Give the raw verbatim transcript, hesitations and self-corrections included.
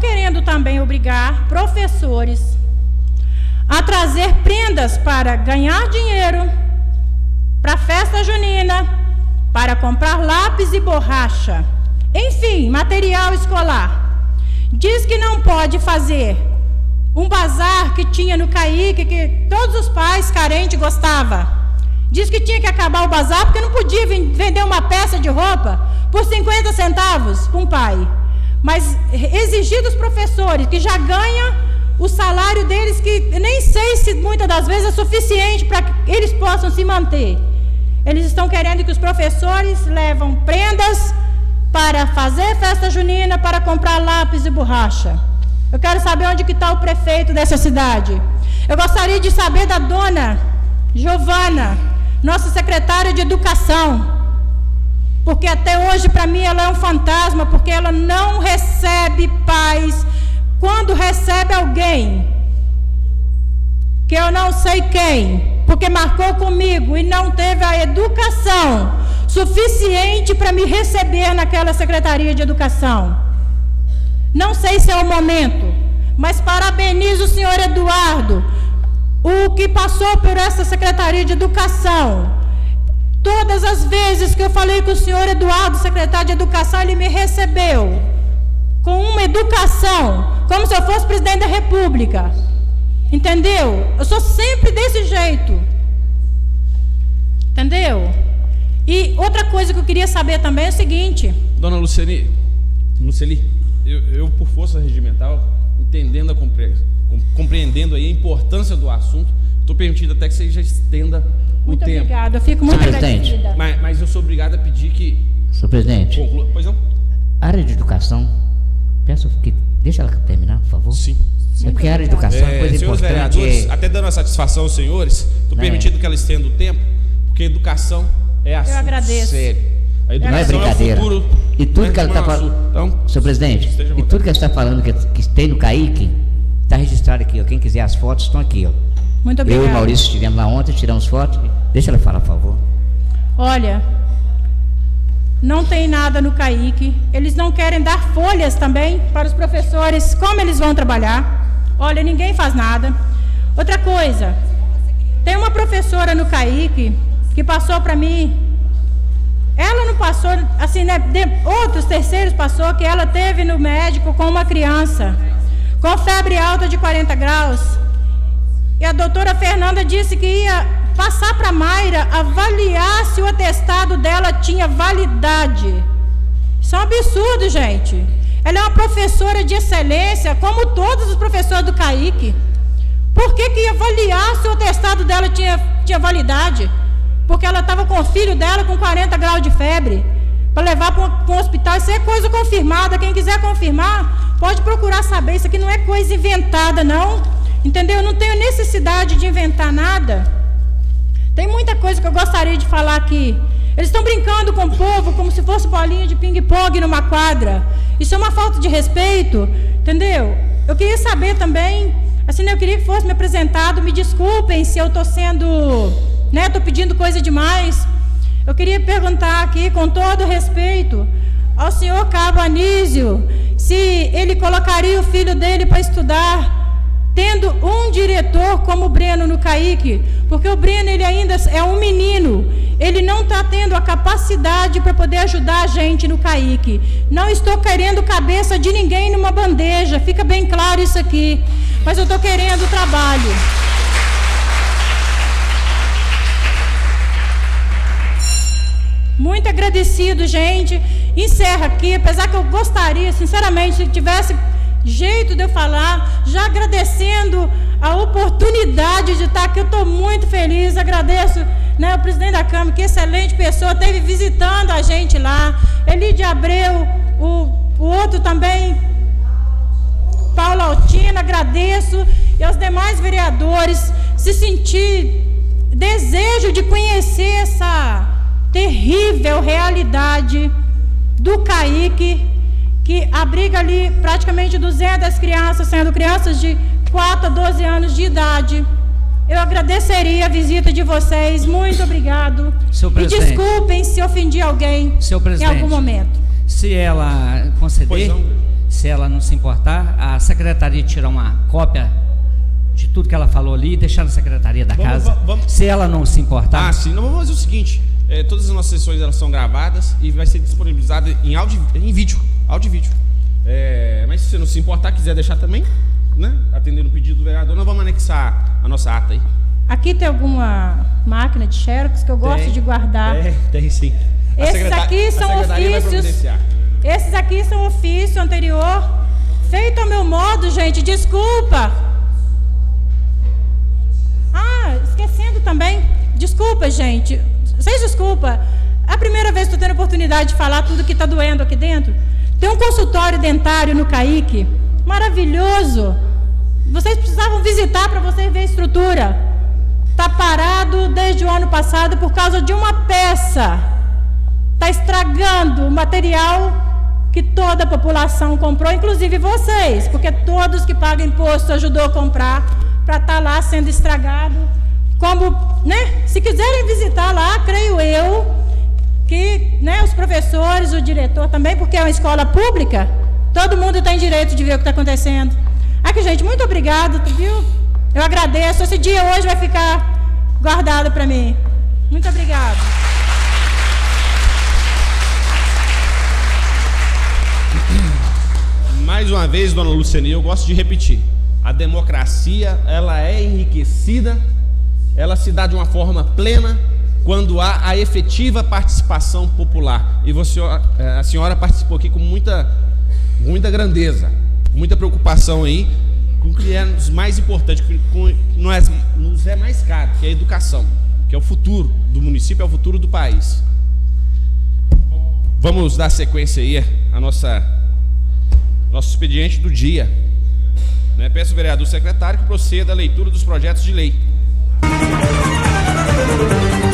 querendo também obrigar professores a trazer prendas para ganhar dinheiro, para a festa junina, para comprar lápis e borracha, enfim, material escolar. Diz que não pode fazer um bazar que tinha no Caique, que todos os pais carentes gostavam. Diz que tinha que acabar o bazar porque não podia vender uma peça de roupa por cinquenta centavos para um pai. Mas exigir dos professores, que já ganham o salário deles, que nem sei se muitas das vezes é suficiente para que eles possam se manter. Eles estão querendo que os professores levam prendas para fazer festa junina, para comprar lápis e borracha. Eu quero saber onde que está o prefeito dessa cidade. Eu gostaria de saber da dona Giovana, nossa secretária de Educação, porque até hoje para mim ela é um fantasma, porque ela não recebe paz. Quando recebe alguém, que eu não sei quem, porque marcou comigo e não teve a educação suficiente para me receber naquela Secretaria de Educação. Não sei se é o momento, mas parabenizo o senhor Eduardo, o que passou por essa Secretaria de Educação. Todas as vezes que eu falei com o senhor Eduardo, secretário de Educação, ele me recebeu com uma educação, como se eu fosse presidente da República. Entendeu? Eu sou sempre desse jeito. Entendeu? E outra coisa que eu queria saber também é o seguinte... Dona Luceli, Luceli eu, eu por força regimental, entendendo a compre, compreendendo aí a importância do assunto, estou permitindo até que você já estenda o muito tempo. Obrigada, eu fico muito agradecida. Mas, mas eu sou obrigado a pedir que... Senhor presidente, conclua. Pois não? Área de educação, peço que... Deixa ela terminar, por favor. Sim. Sim. É porque a área de educação é uma coisa senhores importante. Vereadores, é... até dando a satisfação aos senhores, estou permitindo que ela estenda o tempo, porque educação é assunto eu agradeço. sério. A educação não é brincadeira. É o futuro, e tudo né, que ela está falando, então, senhor presidente, e tudo que ela está falando que, que tem no Caique, está registrado aqui, ó. Quem quiser as fotos estão aqui, ó. Muito obrigada. Eu e o Maurício estivemos lá ontem, tiramos fotos. Deixa ela falar, por favor. Olha, não tem nada no Caique. Eles não querem dar folhas também para os professores, como eles vão trabalhar. Olha, ninguém faz nada. Outra coisa, tem uma professora no Caique que passou para mim. Ela não passou, assim, né? De, outros terceiros passou que ela teve no médico com uma criança com febre alta de quarenta graus. E a doutora Fernanda disse que ia passar para a Mayra avaliar se o atestado dela tinha validade. Isso é um absurdo, gente. Ela é uma professora de excelência, como todos os professores do Caique. Por que que ia avaliar se o atestado dela tinha, tinha validade? Porque ela estava com o filho dela com quarenta graus de febre, para levar para um hospital. Isso é coisa confirmada. Quem quiser confirmar, pode procurar saber. Isso aqui não é coisa inventada, não. Entendeu? Eu não tenho necessidade de inventar nada. Tem muita coisa que eu gostaria de falar aqui. Eles estão brincando com o povo como se fosse bolinha de ping-pong numa quadra. Isso é uma falta de respeito, entendeu? Eu queria saber também, assim, eu queria que fosse me apresentado. Me desculpem se eu estou sendo, né, estou pedindo coisa demais. Eu queria perguntar aqui, com todo respeito, ao senhor Cabo Anísio, se ele colocaria o filho dele para estudar, tendo um diretor como o Breno no Caique, porque o Breno, ele ainda é um menino, ele não está tendo a capacidade para poder ajudar a gente no Caique. Não estou querendo cabeça de ninguém numa bandeja, fica bem claro isso aqui, mas eu estou querendo trabalho. Muito agradecido, gente. Encerra aqui, apesar que eu gostaria, sinceramente, se tivesse jeito de eu falar, já agradecendo a oportunidade de estar aqui. Eu estou muito feliz, agradeço, né, o presidente da Câmara, que excelente pessoa, esteve visitando a gente lá, Elide Abreu, o, o outro também, Paulo Altino, agradeço, e aos demais vereadores, se sentir desejo de conhecer essa terrível realidade do Caique, que abriga ali praticamente duzentas crianças, sendo crianças de quatro a doze anos de idade. Eu agradeceria a visita de vocês, muito obrigado. Senhor presidente, e desculpem se ofendi alguém senhor presidente, em algum momento. Se ela conceder, se ela não se importar, a secretaria tirar uma cópia de tudo que ela falou ali e deixar na secretaria da vamos, casa, vamos. se ela não se importar. Ah, sim. Não, vamos fazer o seguinte, é, todas as nossas sessões elas são gravadas e vai ser disponibilizada em, áudio, em vídeo, áudio e vídeo. É, mas se você não se importar, quiser deixar também, né, atendendo o pedido do vereador, nós vamos anexar a nossa ata aí. Aqui tem alguma máquina de xerox que eu gosto tem, de guardar? Tem, tem sim. A Esses aqui são ofícios. Esses aqui são ofício anterior, feito ao meu modo, gente, desculpa. Ah, esquecendo também, desculpa, gente, vocês desculpa. É a primeira vez que estou tendo a oportunidade de falar tudo que está doendo aqui dentro. Tem um consultório dentário no Caique, maravilhoso. Vocês precisavam visitar para vocês verem a estrutura. Está parado desde o ano passado por causa de uma peça. Está estragando o material que toda a população comprou, inclusive vocês, porque todos que pagam imposto ajudou a comprar, para estar tá lá sendo estragado. Como, né, se quiserem visitar lá, creio eu, que, né, os professores, o diretor também, porque é uma escola pública, todo mundo tem direito de ver o que está acontecendo. Aqui, gente, muito obrigada, viu? Eu agradeço, esse dia hoje vai ficar guardado para mim. Muito obrigada. Mais uma vez, dona Luciane, eu gosto de repetir. A democracia, ela é enriquecida, ela se dá de uma forma plena quando há a efetiva participação popular. E você, a senhora participou aqui com muita, muita grandeza, muita preocupação aí com o que é mais importante, com nós, nos é mais caro, que é a educação, que é o futuro do município, é o futuro do país. Vamos dar sequência aí a nossa nosso expediente do dia. Né? Peço ao vereador secretário que proceda à leitura dos projetos de lei.